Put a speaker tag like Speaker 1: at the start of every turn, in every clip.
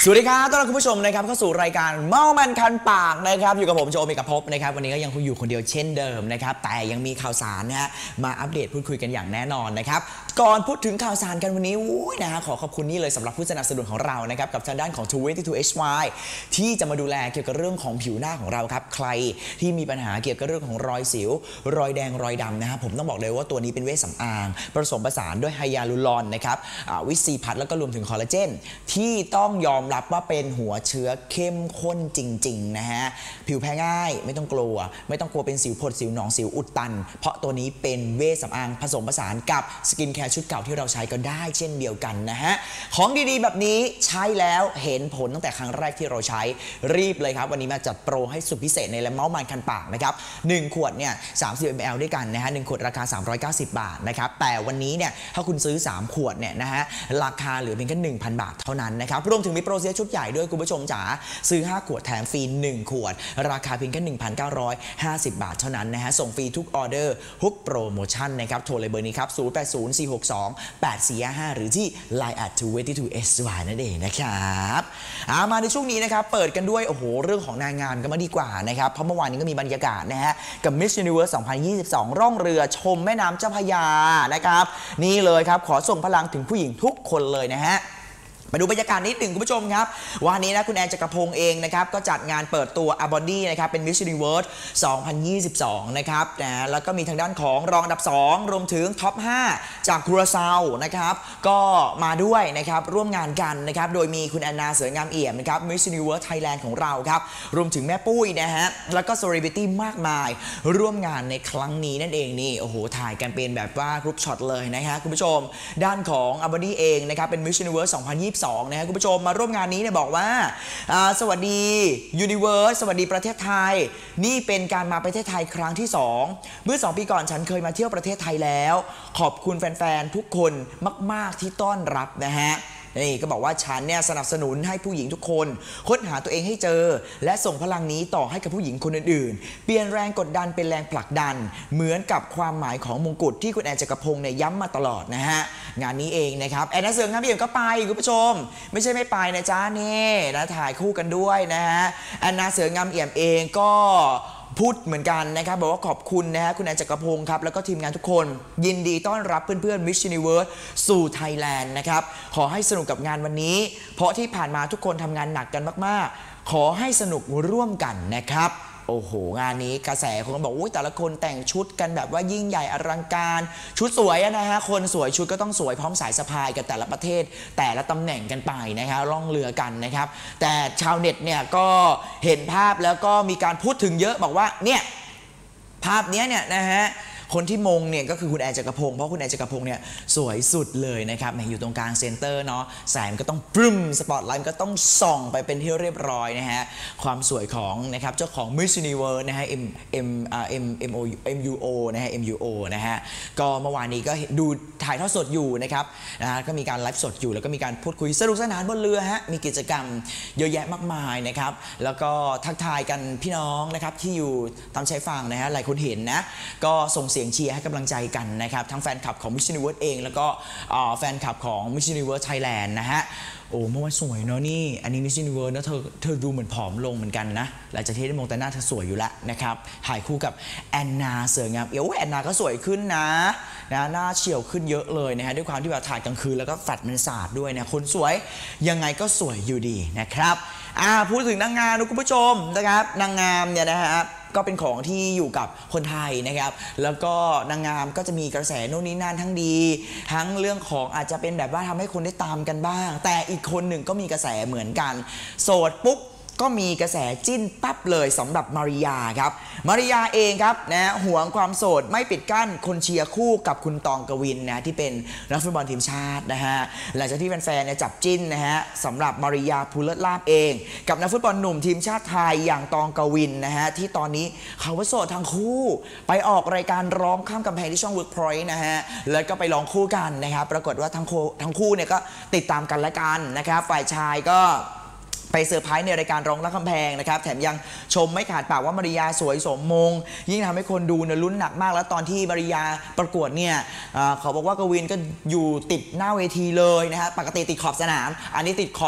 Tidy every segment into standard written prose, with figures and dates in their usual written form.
Speaker 1: สวัสดีครับต้อนรับคุณผู้ชมนะครับเข้าสู่รายการเมามันคันปากนะครับอยู่กับผมโจมิกภพนะครับวันนี้ก็ยังคงอยู่คนเดียวเช่นเดิมนะครับแต่ยังมีข่าวสารนะฮะมาอัปเดตพูดคุยกันอย่างแน่นอนนะครับก่อนพูดถึงข่าวสารกันวันนี้นะฮะขอขอบคุณนี่เลยสำหรับผู้สนับสนุนของเรานะครับกับทางด้านของ 22HY ที่จะมาดูแลเกี่ยวกับเรื่องของผิวหน้าของเราครับใครที่มีปัญหาเกี่ยวกับเรื่องของรอยสิวรอยแดงรอยดำนะฮะผมต้องบอกเลยว่าตัวนี้เป็นเวชสำอางผสมผสานด้วยไฮยาลูรอนนะครับวิตซีพัทแล้วก็รวมถึงคอลลาเจนที่ต้องยอมรับว่าเป็นหัวเชื้อเข้มข้นจริงๆนะฮะผิวแพ้ง่ายไม่ต้องกลัวเป็นสิวผดสิวหนองสิวอุดตันเพราะตัวนี้เป็นเวชสำอางผสมผสานกับสกินแคร์ชุดเก่าที่เราใช้ก็ได้เช่นเดียวกันนะฮะของดีๆแบบนี้ใช้แล้วเห็นผลตั้งแต่ครั้งแรกที่เราใช้รีบเลยครับวันนี้มาจัดโปรให้สุดพิเศษในเมาส์มันคันปากนะครับ1ขวดเนี่ย30 ml ด้วยกันนะฮะ1ขวดราคา390 บาทนะครับแต่วันนี้เนี่ยถ้าคุณซื้อ3ขวดเนี่ยนะฮะราคาเหลือเพียงแค่ 1,000 บาทเท่านั้นนะครับรวมถึงมีโปรเซสชุดใหญ่ด้วยคุณผู้ชมจ๋าซื้อ5ขวดแถมฟรี1ขวดราคาเพียงแค่ 1,950 บาทเท่านั้นนะฮะส่งฟรีทุกออเดอร์ฮุกโปรโมชั่นนะครับโทรเลยเบอร์นี้ครับ0804628455หรือที่ Line @22HY นั่นเองนะครับมาในช่วงนี้นะครับเปิดกันด้วยโอ้โหเรื่องของนางงามกันมาดีกว่านะครับเพราะเมื่อวานนี้ก็มีบรรยากาศนะฮะกับ Miss Universe 2022 ร่องเรือชมแม่น้ำเจ้าพระยานะครับนี่เลยครับขอส่งพลังถึงผู้หญิงทุกคนเลยนะฮะมาดูบรรยากาศนิดหนึ่งคุณผู้ชมครับวันนี้นะคุณแอนจักรพงษ์เองนะครับก็จัดงานเปิดตัวอาบอนดี้นะครับเป็น Miss Universe 2022 นะครับนะแล้วก็มีทางด้านของรองอันดับ2รวมถึงท็อป 5 จากกัวซาวนะครับก็มาด้วยนะครับร่วมงานกันนะครับโดยมีคุณแอนนาเสืองามเอี่ยมนะครับ Miss Universe Thailand ของเราครับรวมถึงแม่ปุ้ยนะฮะแล้วก็เซเลบริตี้มากมายร่วมงานในครั้งนี้นั่นเองนี่โอ้โหถ่ายกันเป็นแบบว่ากรุ๊ปช็อตเลยนะฮะคุณผู้ชมด้านของอาบอนดี้เองนะครับเป็น Miss Universe 2022นะฮะคุณผู้ชมมาร่วมงานนี้เนี่ยบอกว่าสวัสดี Universe สวัสดีประเทศไทยนี่เป็นการมาประเทศไทยครั้งที่2เมื่อ2 ปีก่อนฉันเคยมาเที่ยวประเทศไทยแล้วขอบคุณแฟนๆทุกคนมากๆที่ต้อนรับนะฮะนี่ก็บอกว่าฉันเนี่ยสนับสนุนให้ผู้หญิงทุกคนค้นหาตัวเองให้เจอและส่งพลังนี้ต่อให้กับผู้หญิงคนอื่นๆเปลี่ยนแรงกดดันเป็นแรงผลักดันเหมือนกับความหมายของมงกุฎที่คุณแอนจักรพงษ์เนี่ยย้ำมาตลอดนะฮะงานนี้เองนะครับแอนนาเสืองามเอี่ยมก็ไปคุณผู้ชมไม่ใช่ไม่ไปนะจ๊ะนี่นะถ่ายคู่กันด้วยนะฮะแอนนาเสืองามเอี่ยมเองก็พูดเหมือนกันนะครับบอกว่าขอบคุณนะฮะคุณแอนจักรพงศ์ครับแล้วก็ทีมงานทุกคนยินดีต้อนรับเพื่อนๆ Miss Universe สู่ไทยแลนด์นะครับขอให้สนุกกับงานวันนี้เพราะที่ผ่านมาทุกคนทำงานหนักกันมากๆขอให้สนุกร่วมกันนะครับโอ้โหงานนี้กระแสคนก็บอกแต่ละคนแต่งชุดกันแบบว่ายิ่งใหญ่อลังการชุดสวยนะฮะคนสวยชุดก็ต้องสวยพร้อมสายสะพายกับแต่ละประเทศแต่ละตำแหน่งกันไปนะครับล่องเรือกันนะครับแต่ชาวเน็ตเนี่ยก็เห็นภาพแล้วก็มีการพูดถึงเยอะบอกว่าเนี่ยภาพนี้เนี่ยนะฮะคนที่มงเนี่ยก็คือคุณแอนจักรพงศ์เพราะคุณแอนจักรพงศ์เนี่ยสวยสุดเลยนะครับอยู่ตรงกลางเซ็นเตอร์เนาะแสงก็ต้องปรึ้มสปอตไลท์ก็ต้องส่องไปเป็นที่เรียบร้อยนะฮะความสวยของนะครับเจ้าของ Miss Universe นะฮะ MUO นะฮะ MUO นะฮะก็เมื่อวานนี้ก็ดูถ่ายทอดสดอยู่นะครับก็มีการไลฟ์สดอยู่แล้วก็มีการพูดคุยสนุกสนานบนเรือฮะมีกิจกรรมเยอะแยะมากมายนะครับแล้วก็ทักทายกันพี่น้องนะครับที่อยู่ตามชายฝั่งนะฮะหลายคนเห็นนะก็ส่งเสียงเชียร์ให้กำลังใจกันนะครับทั้งแฟนคลับของ Miss Universe เองแล้วก็แฟนคลับของ Miss Universe Thailand นะฮะโอ้เมื่อวานสวยเนาะนี่อันนี้ Miss Universe นะเธอดูเหมือนผอมลงเหมือนกันนะหลังจากที่ได้มองแต่หน้าเธอสวยอยู่แล้วนะครับถ่ายคู่กับแอนนาเสืองามแอนนาก็สวยขึ้นนะหน้าเฉียวขึ้นเยอะเลยนะฮะด้วยความที่แบบถ่ายกลางคืนแล้วก็แฟลชมันสาดด้วยนะคนสวยยังไงก็สวยอยู่ดีนะครับพูดถึงนางงามคุณผู้ชมนะครับนางงามเนี่ยนะฮะก็เป็นของที่อยู่กับคนไทยนะครับแล้วก็นางงามก็จะมีกระแสโน่นนี่นั่นทั้งดีทั้งเรื่องของอาจจะเป็นแบบว่าทำให้คนได้ตามกันบ้างแต่อีกคนหนึ่งก็มีกระแสเหมือนกันโสดปุ๊บก็มีกระแสจิ้นปั๊บเลยสำหรับมาริยาครับมาริยาเองครับนะหวงความโสดไม่ปิดกั้นคนเชียร์คู่กับคุณตองกวินนะที่เป็นนักฟุตบอลทีมชาตินะฮะหลังจากที่แฟนๆจับจิ้นนะฮะสำหรับมาริยาภูเลิศลาภเองกับนักฟุตบอลหนุ่มทีมชาติไทยอย่างตองกวินนะฮะที่ตอนนี้เขาว่าโสดทั้งคู่ไปออกรายการร้องข้ามกำแพงที่ช่อง Workpoint นะฮะแล้วก็ไปร้องคู่กันนะครับปรากฏว่าทั้งคู่เนี่ยก็ติดตามกันและกันนะครับฝ่ายชายก็ไปเซอร์ไพรส์ในรายการร้องรักคำแพงนะครับแถมยังชมไม่ขาดปากว่ามาริยาสวยสมมงยิ่งทำให้คนดูเนี่ยลุ้นหนักมากแล้วตอนที่มาริยาประกวดเนี่ยเขาบอกว่ากวินก็อยู่ติดหน้าเวทีเลยนะฮะปกติติดขอบสนามอันนี้ติดขอบ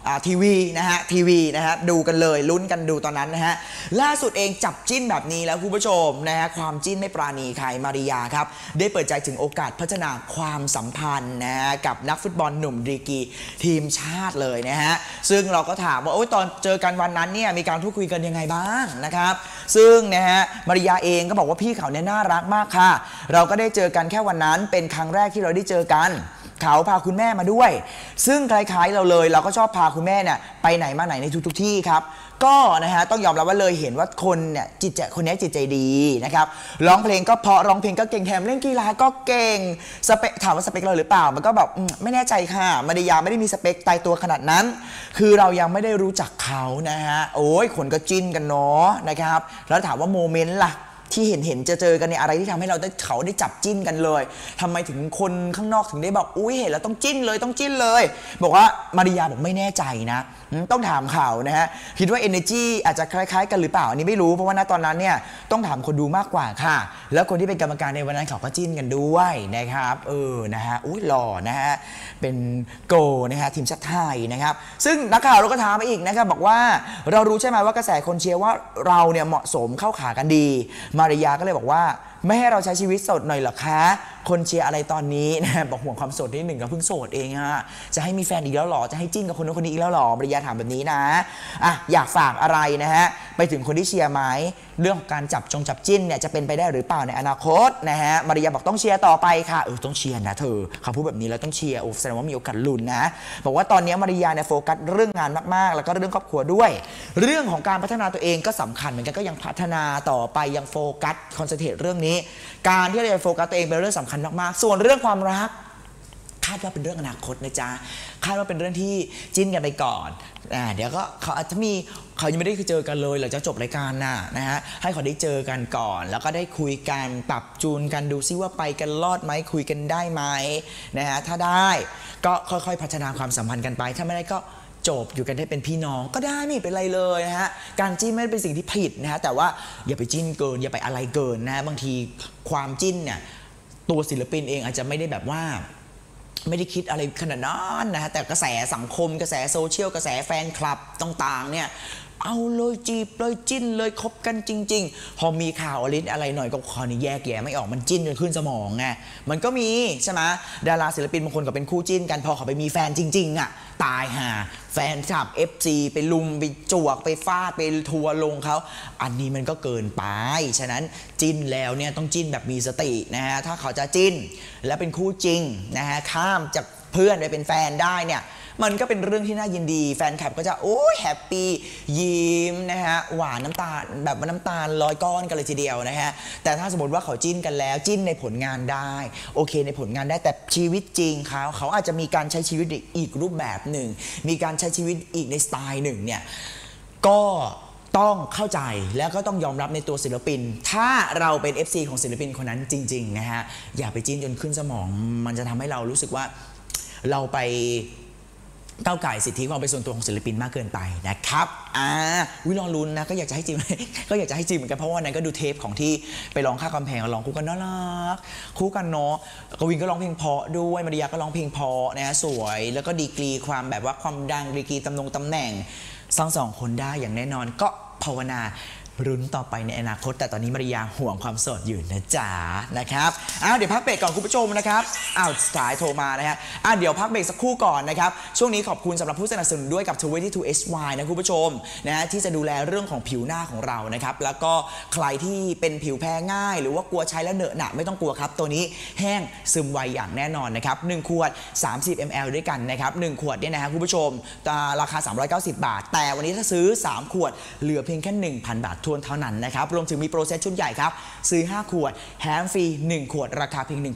Speaker 1: ทีวีนะฮะดูกันเลยลุ้นกันดูตอนนั้นนะฮะล่าสุดเองจับจิ้นแบบนี้แล้วคุณผู้ชมนะฮะความจิ้นไม่ปราณีใครมาริยาครับได้เปิดใจถึงโอกาสพัฒนาความสัมพันธ์นะฮะกับนักฟุตบอลหนุ่มดีกรีทีมชาติเลยนะฮะซึ่งเราก็ถามว่าตอนเจอกันวันนั้นเนี่ยมีการพูดคุยกันยังไงบ้างนะครับซึ่งนะฮะมาริยาเองก็บอกว่าพี่เขาเนี่ยน่ารักมากค่ะเราก็ได้เจอกันแค่วันนั้นเป็นครั้งแรกที่เราได้เจอกันเขาพาคุณแม่มาด้วยซึ่งคล้ายๆเราเลยเราก็ชอบพาคุณแม่เนี่ยไปไหนมาไหนในทุกที่ครับก็นะฮะต้องยอมรับว่าเลยเห็นว่าคนเนี่ยคนนี้จิตใจดีนะครับร้องเพลงก็เพราะร้องเพลงก็เก่งแถมเล่นกีฬาก็เก่งสเปคถามว่าสเปคเราหรือเปล่ามันก็แบบไม่แน่ใจค่ะมาริยาไม่ได้มีสเปคตายตัวขนาดนั้นคือเรายังไม่ได้รู้จักเขานะฮะโอ้ยคนก็จิ้นกันเนาะนะครับแล้วถามว่าโมเมนต์ล่ะที่เห็นเจอกันเนี่ยอะไรที่ทำให้เขาได้จับจิ้นกันเลยทำไมถึงคนข้างนอกถึงได้บอกอุ้ยเห็นแล้วต้องจิ้นเลยบอกว่ามาริยาบอกไม่แน่ใจนะต้องถามเขานะฮะคิดว่า energy อาจจะคล้ายๆกันหรือเปล่าอันนี้ไม่รู้เพราะว่าณตอนนั้นเนี่ยต้องถามคนดูมากกว่าค่ะแล้วคนที่เป็นกรรมการในวันนั้นเขาก็จิ้นกันด้วยนะครับนะฮะอุ้ยหล่อนะฮะเป็นโกนะฮะทีมชาติไทยนะครับซึ่งนักข่าวเราก็ถามมาอีกนะครับบอกว่าเรารู้ใช่ไหมว่ากระแสคนเชียร์ว่าเราเนี่ยเหมาะสมเข้าขากันดีมาริยาก็เลยบอกว่าไม่ให้เราใช้ชีวิตโสดหน่อยหรอคะคนเชียร์อะไรตอนนี้นะบอกห่วงความโสดนิดหนึ่งก็เพิ่งโสดเองอะจะให้มีแฟนอีกแล้วหรอจะให้จิ้นกับคนนู้นคนนี้อีกแล้วหรอมาริยาถามแบบนี้นะอยากฝากอะไรนะฮะไปถึงคนที่เชียร์ไหมเรื่องของการจับจิ้นเนี่ยจะเป็นไปได้หรือเปล่าในอนาคตนะฮะมาริยาบอกต้องเชียร์ต่อไปค่ะต้องเชียร์นะเธอเขาพูดแบบนี้แล้วต้องเชียร์แสดงว่ามีโอกาสลุ้นนะบอกว่าตอนนี้มาริยาเนี่ยโฟกัสเรื่องงานมากๆแล้วก็เรื่องครอบครัวด้วยเรื่องของการพัฒนาตัวเองก็สำคัญเหมือนกันก็ยังพัฒนาต่อไปยังโฟกัสคอนเซนเทรตเรื่องนี้การที่เราจะโฟกัสตัวเองเป็นเรื่องสำคัญมากๆส่วนเรื่องความรักคาดว่าเป็นเรื่องอนาคตนะจ๊ะคาดว่าเป็นเรื่องที่จิ้นกันไปก่อนเดี๋ยวก็เขาอาจจะมีเขายังไม่ได้เจอกันเลยหลังจากจบรายการนะฮะให้เขาได้เจอกันก่อนแล้วก็ได้คุยกันปรับจูนกันดูซิว่าไปกันรอดไหมคุยกันได้ไหมนะฮะถ้าได้ก็ค่อยๆพัฒนาความสัมพันธ์กันไปถ้าไม่ได้ก็จบอยู่กันได้เป็นพี่น้องก็ได้ไม่เป็นไรเลยนะฮะการจิ้นไม่เป็นสิ่งที่ผิดนะฮะแต่ว่าอย่าไปจิ้นเกินอย่าไปอะไรเกินนะฮะบางทีความจิ้นเนี่ยตัวศิลปินเองอาจจะไม่ได้แบบว่าไม่ได้คิดอะไรขนาดนั้นนะฮะแต่กระแสสังคมกระแสโซเชียลกระแสแฟนคลับต่างๆเนี่ยเอาเลยจีบเลยจิ้นเลยคบกันจริงๆพอมีข่าวอะไรหน่อยก็คอนี้แยกแยะไม่ออกมันจิ้นจนขึ้นสมองไงมันก็มีใช่ไหมดาราศิลปินบางคนก็เป็นคู่จิ้นกันพอเขาไปมีแฟนจริงๆตายห่าแฟนคลับ FC ไปลุมไปจวกไปฟาดไปทัวลงเขาอันนี้มันก็เกินไปฉะนั้นจิ้นแล้วเนี่ยต้องจิ้นแบบมีสตินะฮะถ้าเขาจะจิ้นและเป็นคู่จริงนะฮะข้ามจากเพื่อนไปเป็นแฟนได้เนี่ยมันก็เป็นเรื่องที่น่ายินดีแฟนคลับก็จะโอ้ยแฮปปี้ยิ้มนะฮะหวานน้ำตาลแบบว่าน้ำตาลลอยก้อนกันเลยทีเดียวนะฮะแต่ถ้าสมมติว่าเขาจิ้นกันแล้วจิ้นในผลงานได้โอเคในผลงานได้แต่ชีวิตจริงเขาอาจจะมีการใช้ชีวิตอีกรูปแบบหนึ่งมีการใช้ชีวิตอีกในสไตล์หนึ่งเนี่ยก็ต้องเข้าใจแล้วก็ต้องยอมรับในตัวศิลปินถ้าเราเป็น FC ของศิลปินคนนั้นจริงๆนะฮะอย่าไปจิ้นจนขึ้นสมองมันจะทำให้เรารู้สึกว่าเราไปก้าวไก่สิทธิความเป็นส่วนตัวของศิลปินมากเกินไปนะครับวิรอลุ้นนะก็อยากจะให้จริงก็อยากจะให้จริงเหมือนกันเพราะว่านั้นก็ดูเทปของที่ไปร้องข้ากำแพงร้องคู่กันน่ารักคู่กันเนาะกวินก็ร้องเพลงเพราะด้วยมาริยาก็ร้องเพลงเพราะนะสวยแล้วก็ดีกรีความแบบว่าความดังดีกรีตำแหน่งสองคนได้อย่างแน่นอนก็ภาวนารุ้นต่อไปในอนาคตแต่ตอนนี้มาริยาห่วงความโสดอยู่นะจ๊ะนะครับเดี๋ยวพักเบรกก่อนคุณผู้ชมนะครับสายโทรมานะฮะเดี๋ยวพักเบรกสักครู่ก่อนนะครับช่วงนี้ขอบคุณสำหรับผู้สนับสนุนด้วยกับ 22SY นะคุณผู้ชมนะที่จะดูแลเรื่องของผิวหน้าของเรานะครับแล้วก็ใครที่เป็นผิวแพ้ง่ายหรือว่ากลัวใช้แล้วเหนอะหนะไม่ต้องกลัวครับตัวนี้แห้งซึมไวอย่างแน่นอนนะครับ1ขวด30 ml ด้วยกันนะครับ1ขวดเนี่ยนะฮะคุณผู้ชมราคา390 บาทแต่วันนี้ถ้าซื้อ3ขวดเหลือเพียงแค่ 1,000 บาทเท่านั้นนะครับรวมถึงมีโปรเซสชุดใหญ่ครับซื้อ5ขวดแถมฟรี1ขวดราคาเพียง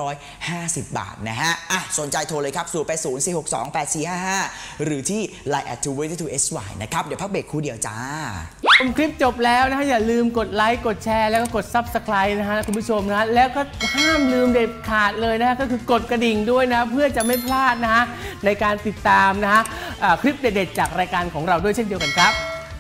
Speaker 1: 1,950 บาทนะฮะสนใจโทรเลยครับ0804628455หรือที่ Line @22SY นะครับเดี๋ยวพักเบรกคู่เดียวจ้า
Speaker 2: คลิปจบแล้วนะฮะอย่าลืมกดไลค์กดแชร์แล้วก็กด Subscribe นะฮะคุณผู้ชมนะแล้วก็ห้ามลืมเด็ดขาดเลยนะฮะก็คือกดกระดิ่งด้วยนะเพื่อจะไม่พลาดนะฮะในการติดตามนะฮะคลิปเด็ดๆจากรายการของเราด้วยเช่นเดียวกันครับ